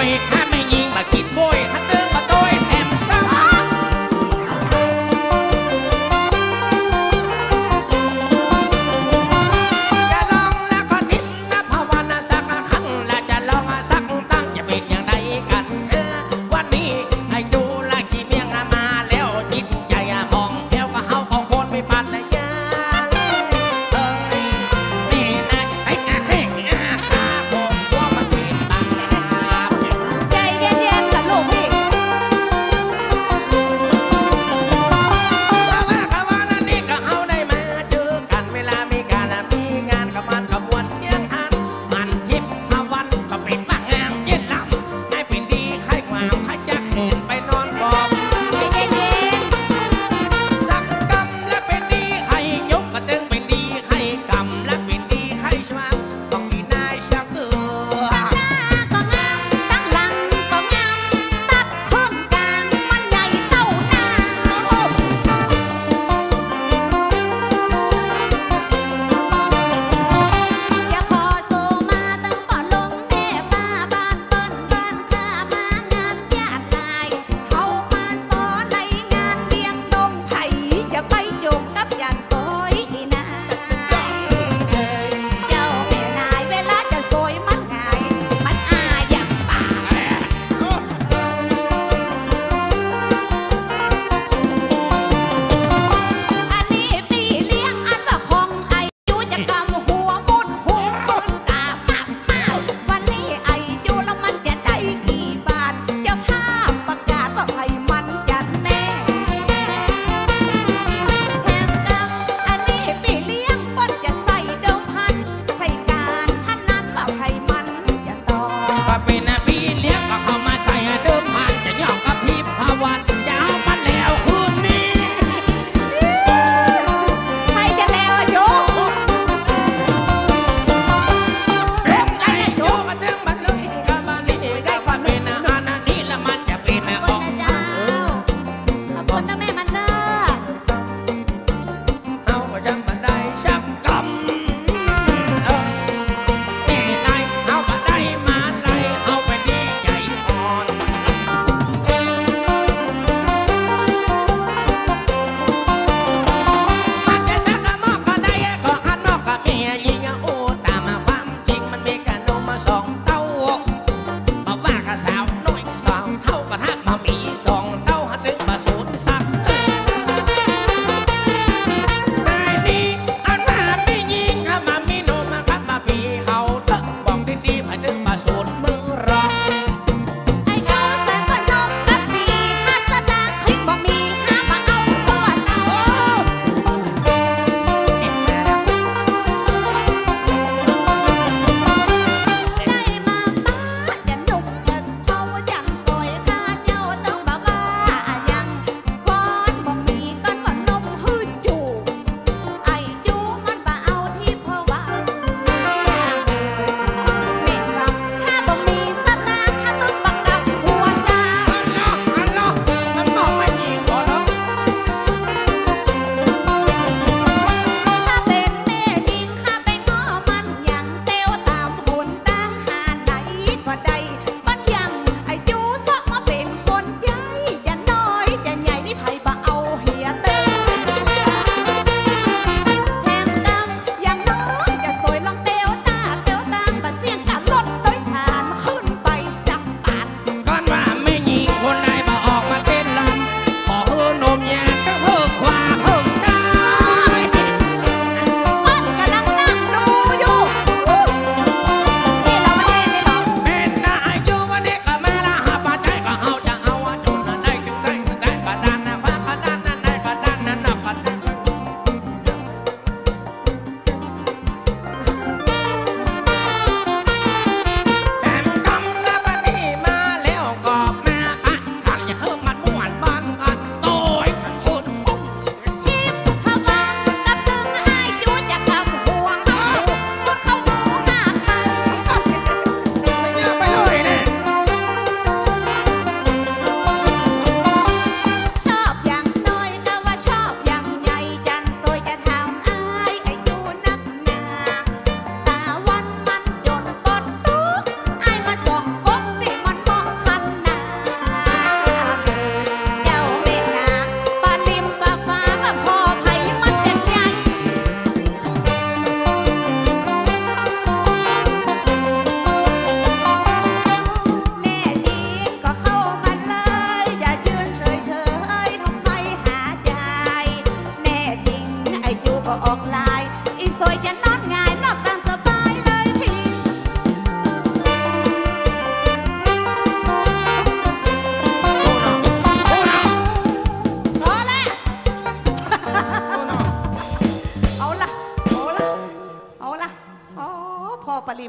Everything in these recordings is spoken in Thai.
ถ้าไม่ยิงมากินบ่อยถ้าเติมมาโดยแถมซ้ำจะลองแล้วก็ทิ้งนะภาวนาสักครั้งและจะลองสักตั้งจะเป็นอย่างไรกันวันนี้ให้ดูละขี้เมียงมาแล้วจิตใจมองแก้วก็เฮาของคนไม่ปันเลยยางนี่นะให้แห้งตาบอกว่ามันเป็นตา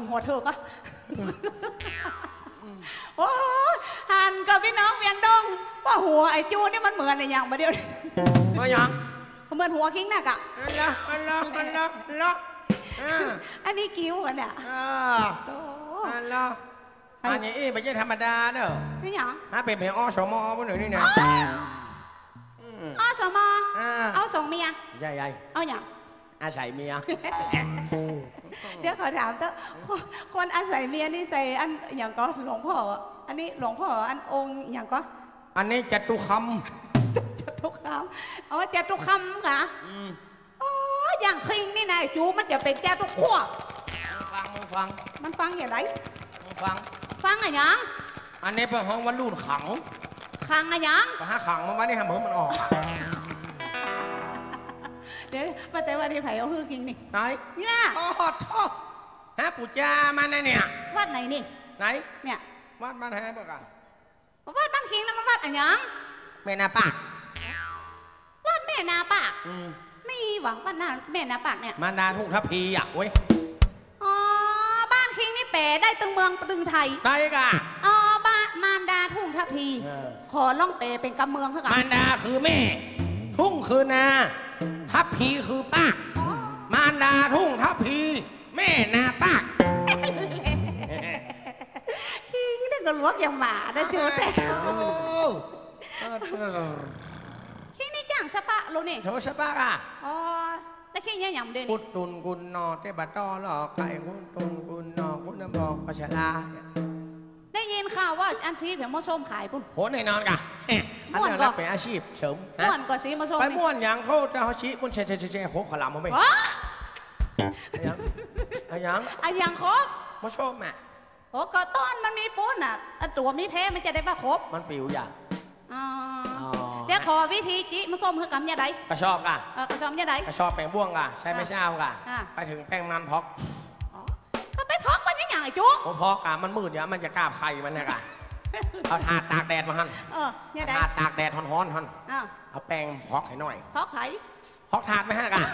หัวเธอก็โอ้หันกับพี่น้องเวียงดงว่าหัวไอ้จูนี่มันเหมือนไอ้ยังมาเดียวมาอย่างเหมือนหัวคิงนักอะอันละอันนี้กิ้วกันเนี่ยอันนี้ไม่ใช่ธรรมดาเนอะนี่หยังเป็นเพลงอสมบนหนึ่งนี่นะอสมเอาส่งเมียใหญ่เอาอย่างอาศัยเมียเดี๋ยวขอถามเถอะคนอาศัยเมียนี่ใส่อันอย่างก็หลวงพ่ออันนี้หลวงพ่ออันองค์อย่างก็อันนี้จตุคำจตุคำจตุคำค่ะอ๋ออย่างคิงนี่นายจูมันจะเป็นแก้ตุกขั้วฟังมันฟังอย่างไรฟังอะไรยังอันนี้เป็นห้องวันรุ่นขังอะไรยังไปหาขังมาไว้นี่ฮะเหมือนมันออกเดี๋ยวมาแต่ว่าที่ไผ่เอาฮือกิงนี่ไหนเนี่ยโอ้โหฮะปู่จ้ามันนี่วัดไหนนี่ไหนเนี่ยวัดบ้านแฮปะกันวัดบ้านคิงแล้วมันวัดอะไรยังแม่นาปากวัดแม่นาปากนี่หวังวัดนาแม่นาปากเนี่ยมานาทุ่งทัพพีอ่ะเว้ยอ๋อบ้านคิงนี่แปลได้ตึงเมืองตึงไทยได้กะอ๋อบ้านมารดาทุ่งทัพพีขอล่องแปลเป็นกำเมืองเท่ากันมารดาคือแม่ทุ่งคือนาทัพพีคือป้ามารดาทุ่งทัพพีแม่นาป้าคิงนี่ก็ลวกอย่างหมาได้เจอแต่คิงนี่จ้างสปะโลนี่โถสปะอ่ะอ๋อแต่คิงยังหยำเด่นกุตุนกุนนอเทบตอหลอกไก่กุตุนกุนนอกุนน้ำบอกปัชลาได้ยินข่าวว่าอันซีเพียงมะส้มขายปุ่นโหแน่นอนกะอันนี้รับเป็นอาชีพเสริมม้วนกว่าซีมะส้มไปม้วนอย่างโทษจะเขาชี้ปุ่นเชโคบขลามมาไหมอย่างครบมะชมอ่ะโอ้ก็ต้นมันมีปุ้นอ่ะตัวมีแพ้มันจะได้มาครบมันปิวอย่างเดี๋ยวขอวิธีจิมะส้มคือกำยาใดกระชอบกะกระชอบยาใดกระชอบแป้งบ้วงกะใช่ไม่ใช่เอากะไปถึงแป้งมันพอกก็ไปพอกมันยังไงจุ๊บพอกกะมันมืดอย่างมันจะกล้าไข่มันเนี่ยกะเอาถาดตากแดดมาหันถาดตากแดดฮ้อนหันเอาแป้งพอกให้หน่อยพอกไข่พอกถาดไม่ฮะกะ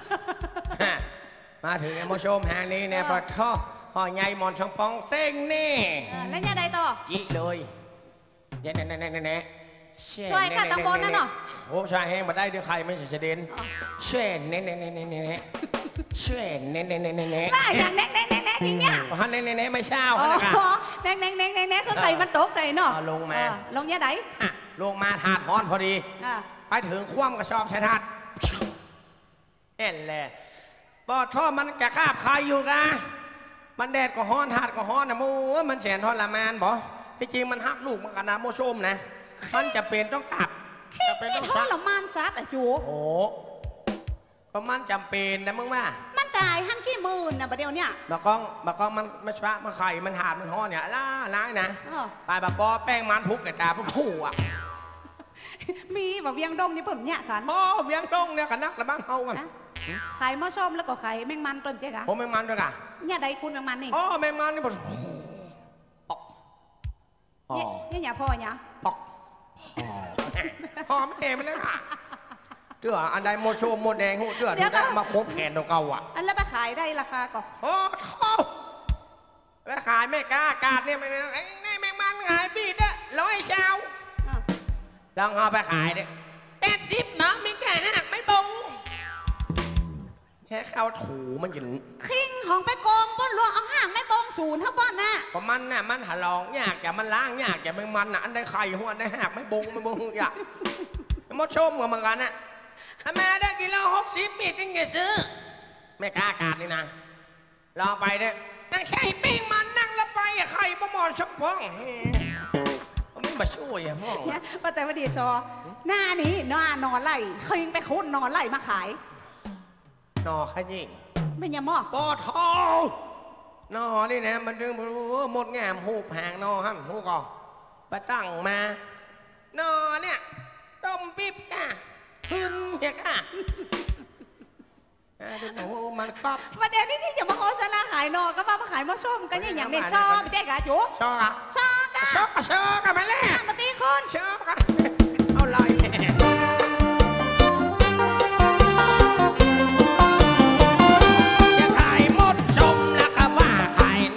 มาถึงมะชมแห่งนี้เนี่ยปะท่อห่อใหญ่มอนช่องปองเต้งนี่แล้วยาใดต่อจิเลยเน่ช่วยกันตำบลนั่นเนาะโอ้ชายแห้งมาได้เดี๋ยวใครไม่เสด็จช่วยเน่ช่วยเน่อย่างเน่ทีเนี้ยฮันเน่ไม่เช่าเน่คือใครมันตกใส่เนาะลงมาลงยาใดลงมาถาดฮ้อนพอดีไปถึงคว่ำกระชอบใช้ถาดเอ็นเลยปอดท่อมันกะคาบคายอยู่กะมันแดดก็ฮ้อนถาดก็ฮ้อนนะมูมันแสนทรมานบ่ที่จริงมันหักลูกมันกันนะโมชมนะมันจะเป็นต้องกลับจะเป็นต้องทรมานซัดอะจูโอ้ก็มันจำเป็นนะมึงว่ามันตายหันกี่หมื่นนะประเดี๋ยวเนี้ยบากองมันไม่ช้ามันไข่มันหาดมันฮ้อนเนี่ยล้านะตายบากอแป้งมันพุกกับตาพุกขู่อ่ะมีแบบเวียงดงนี่ผมเนี่ยกันโอ้เวียงดงเนี่ยกันนักระบ้างเฮากันไข่มะส้มแล้วก็ไข่แมงมันต้นเจ๊กะโอ้แมงมันด้วยกะเนี่ยใดคุณแมงมันนี่โอ้แมงมันนี่บอกเนี่ยอย่าพ่อเนี่ยพ่อแม่มันเลยค่ะเดืออันใดโมโชโมแดงหูเดือที่ได้มาคบแขนตัวเก่าอ่ะอันแล้วไปขายได้ราคาก่อนโอ้โหไปขายไม่กล้ากาดเนี่ยไม่ได้ไอ้นี่แมงมันขายปีละ100 เช้าลองเอาไปขายเนี่ย80เนาะไม่กล้าหักไม่บงแค่ข้าวถูมันอย่างคิงของไปโกงป้นลวงเอาห่างไม่บงศูนย์เท่าป้อนน่ะเพราะมันน่ะมันหาลองยากอย่ามันล้างยากอย่าเป็นมันน่ะอันใดไข่หัวอันใดหักไม่บงอยากมดชมกับมันกันน่ะถ้าแม่ได้กิโล60ปีจึงจะซื้อไม่กล้ากาดนี่นะรอไปเนี่ยนั่งใช้ปิ้งมันนั่งแล้วไปไข่ประมอนช่องพ้องมันมาช่วยอะพ่อเนี่ยว่าแต่ว่าดีชอหน้านี้หน้านอนไล่คิงไปคุ้นนอนไล่มาขายนอขยิงไม่ยำหม้อปอทอ นอนี่นะมันดึงหมดงามหูบหางนอฮั่นหูก่อไปตั้งมานอเนี่ยต้มปิ๊บก่ะขึ้นเหี้ยก่ะดูมันปั๊บประเดี๋ยวนี้ที่อย่ามาโฆษณาขายนอก็มาขายมะส้มกันอย่างเด็กชอบเจ๊กะจุ๊ชอบอ่ะชอบอ่ะชอบกันมาแล้วมาตีคนชอบกันเอาลอยน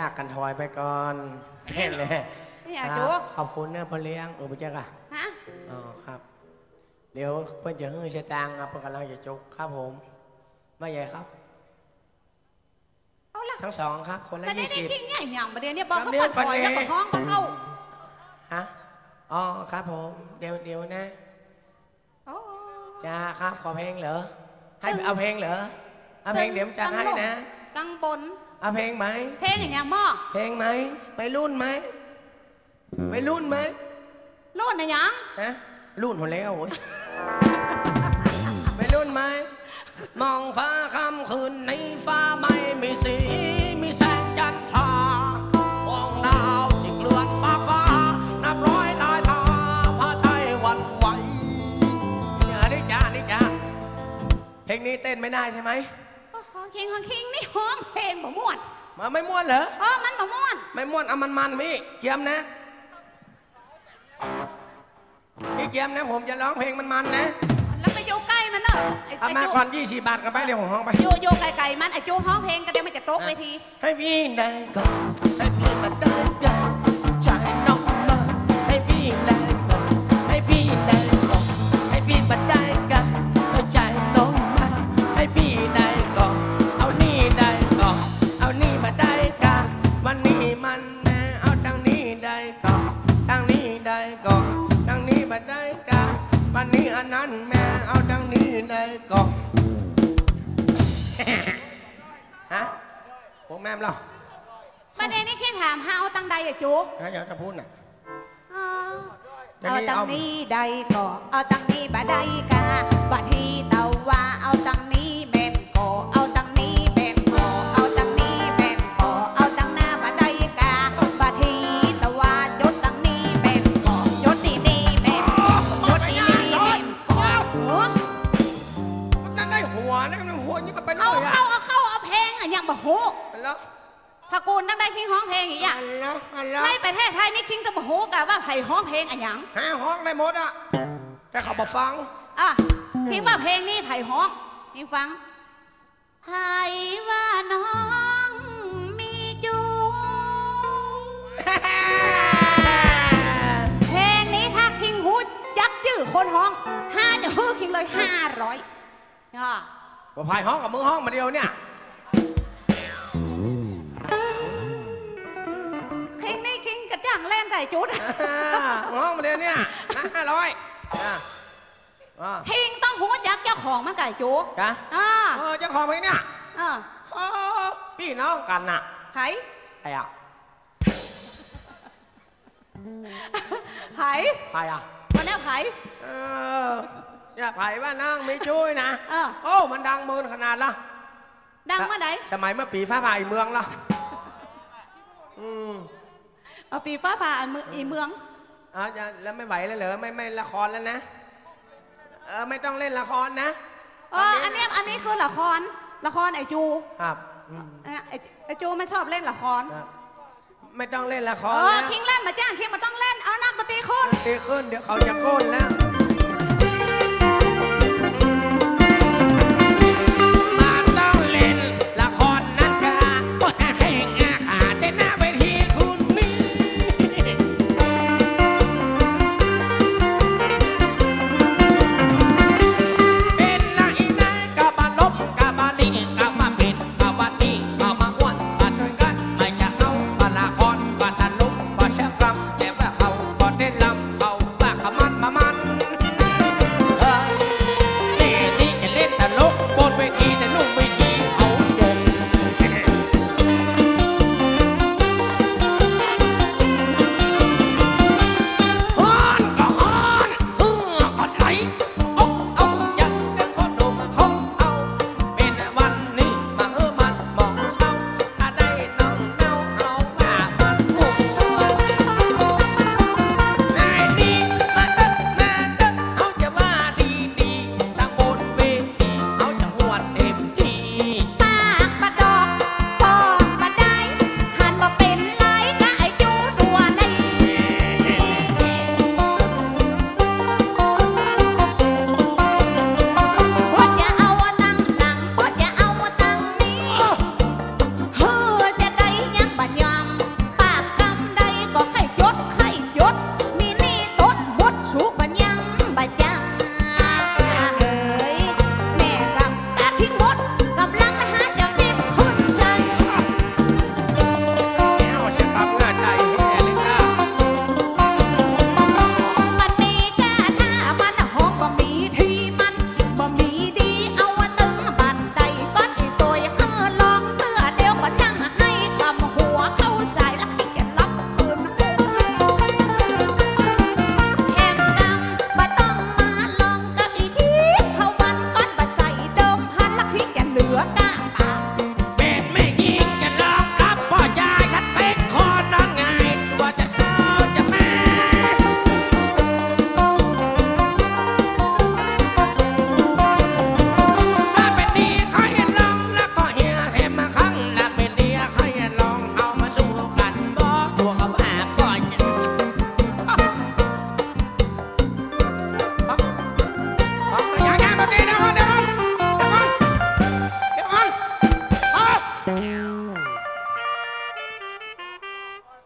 ากกันถอยไปก่อนเห็นเลยนี่อาจูขอบคุณนะพ่อเลี้ยงไปเจ้าค่ะฮะอ๋อครับ เดี๋ยวเพื่อนจะฮื้อใช้ตังค์ครับเพื่อนกำลังจะจุกครับผมไม่ใหญ่ครับเอาละทั้งสองครับคนละแต่ได้ 20 ทิ้งเนี่ยอย่างประเดี๋ยวนี้บอกเขาจำเนียเปิงดถอยแล้วก่อนเองก็ท้องก็เข้าฮะอ๋อครับผมเดี๋ยวนะโอ้จ้าครับขอเพลงเหรอให้เอาเพลงเหรอเอาเพลงเดี๋ยวผมจัดให้นะตั้งบนเอาเพลงไหมเพลงอย่างหม้อเพลงไหมไปรุ่นไหมไปรุ่นไหมรุ่นนะยังฮะรุ่นหมดแล้วโว้ยไปรุ่นไหมมองฟ้าค่ำคืนในฟ้าไม่มีสีมีแสงจันทรามองดาวที่เกลื่อนฟ้านับร้อยลายตาพาไทยหวันไหวเนี่ยนี่จ้าเพลงนี้เต้นไม่ได้ใช่ไหมห้องคิงนี่ห้องเพลงบ่ม่วนมาไม่ม่วนเหรออ๋อมันบ่ม่วนไม่ม่วนเอามันพี่เกียมนะพี่เกียมนะผมจะร้องเพลงมันนะแล้วไปโยใกล้มันเนอะไอ้เอามาก่อน20 บาทกันไปเดี๋ยวผมห้องไปโยไก่มันไอ้จูห้องเพลงก็เดี๋ยวมันจะตกเวทีให้พี่ได้ก่อนให้พี่มาได้ก่อนใจน้องมาให้พี่ได้ก่อนให้พี่ได้ก่อนให้พี่มาได้กันใจน้องมาให้พี่ได้ก่อนเอานี่ได้ก่อนเอานี่มาได้กันวันนี้มันแน่เอาทางนี้ได้ก่อนทางนี้ได้ก่อนทางนี้มาได้กันวันนี้อันนั้นแม่เอาทางนี้ได้ก่อน ฮะพวกแม่มเราประเด็นนี้แค่ถามหาเอาตังใดอะจูถ้าอยากจะพูดน่ะเอาตังนี้ใดก็เอาตังนี้บ่ได้กะบ่ทีเตาว่าเอาตังนี้แม่นก็เอาตังนี้แม่นก็เอาตังนี้แม่นก็เอาตังหน้าบ่ได้กะบ่ทีเตาว่าจดตังนี้แม่นก็จดนี่แม่นก็จดนี่แม่นก็โอ้นั่นได้หัวนั่นมันหัวนี่ก็ไปเลเอายอ่ะเอาเพลงอะอย่างบ่ฮู้ไปแล้วพากูนตั้งได้คิงฮ้องเพลงอีกอย่างอันแล้วในประเทศไทยนี่คิงก็บ่ฮู้กะว่าไผฮ้องเพลงอะหยังหาห้องได้หมดอ่ะแต่เขาบอกฟังอ่ะคิงว่าเพลงนี้ไผฮ้องคิงฟังไผว่าน้องมีจูเพลงนี้ถ้าคิงฮู้ยักจื้อคนฮ้อง5จะฮื้อคิงเลย500อ่ะว่าพายห้องกับมือห้องมาเดียวเนี่ยคิงนี่คิงกระจ่างเล่นใส่จุดห้องมาเดียวเนี่ย500 คิงต้องฮู้ยักเจ้าของมันไก่จูดจ้ะอ่าเจ้าของเพลงเนี่ยอ่าพี่น้องกันน่ะไผใครอ่ะไผใครอ่ะวันนี้ไผอย่าไผ่ว่านั่งไม่ช่วยนะ โอ้มันดังเมินขนาดละดังเมื่อไหร่สมัยเมื่อปีฟ้าผ่าอีเมืองละเอาปีฟ้าผ่าอีเมืองจะแล้วไม่ไหวแล้วเหรอไม่ละครแล้วนะไม่ต้องเล่นละครนะอันนี้คือละครไอจูครับไอจูไม่ชอบเล่นละครไม่ต้องเล่นละครแล้วคิงเล่นมาจ้างคิงมาต้องเล่นเอานักดนตรีคนตีขึ้นเดี๋ยวเขาจะโก้นแล้วมาต้องเล่นละครนั่นกะก็อาแข่งอาขาเต้นหน้าเวทีคุณนี่เป็นละอีนายกะบาลบกะบาลีกะมาเป็นกะบาตีกะมาอ้วนบาดกันไม่จะเอาบาละครบาตะลุกบาเชกรำแต่ว่าเขาก็ได้ลำเขาว่าขมันมามัน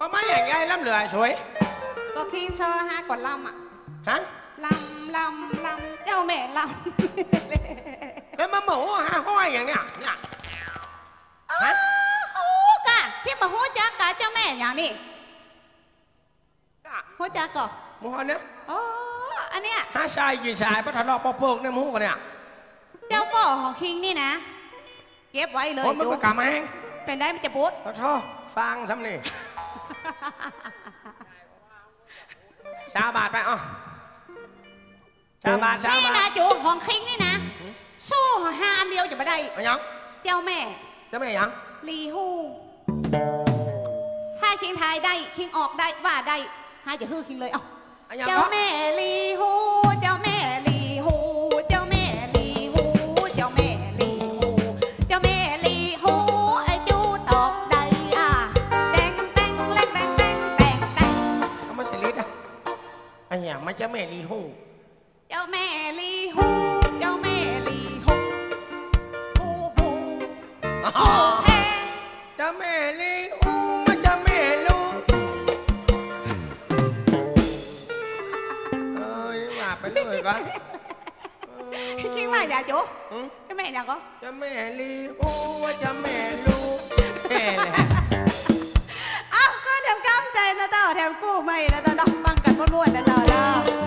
có mấyอย่างไงล้ำเหลือสวยก็คิงชอฮะก่อนลำอ่ะฮะลำเจ้าแม่ลแล้วมาหมูฮะห้อยอย่างเนี้ยเนี่ยำฮะโอ้กะพี่มาฮู้จักกะเจ้าแม่อย่างนี้ฮู้จักก่อหมูเนี้ยอ๋ออันเนี้ยฮะชายกี่ชายพระทะเลาะปอเปิกเนี่ยหมูกันเนี่ยเจ้าป่อของคิงนี่นะเก็บไว้เลยคนมันก็กำมาแห้งเป็นได้มันจะปุ๊ดขอโทษฟังทำนี่ชาบาทไปอ๋อชาบาทนี่นะจูของคิงนี่นะสู้หาอันเดียวจะไม่ได้อะไรยังเจ้าแม่จะไม่ยังลีฮูถ้าคิงทายได้คิงออกได้ว่าได้หาจะฮือคิงเลยเอ้าอะไรยังเจ้าแม่ลีฮูเจ้าแม่ลีฮูเจ้าแม่ลีฮูเจ้าแม่ลีฮูเจ้าแม่ลีฮูไอ้จูตอบได้อ่ะแดงแดงแดงแดงแดงแดงแดงเขาไม่ใช่ลิดอ่ะอะไรอย่างมันจะไม่รีหูเจ้าแม่ลีฮูเจ้าแม่ลีฮูฮูฮูฮูแพงจะไม่รีหูมันจะไม่รู้เอ้ยว่าไปเรื่อยก่อนคิดว่าอย่าจูอืมเจ้าแม่อย่างก็จะไม่รีหูจะไม่รู้แค่เลยอ้าวก็แถมก้ามใจนะเจ้าแถมกู้ไม่นะเจ้าดอกฟังกันม้วนๆนะเจ้า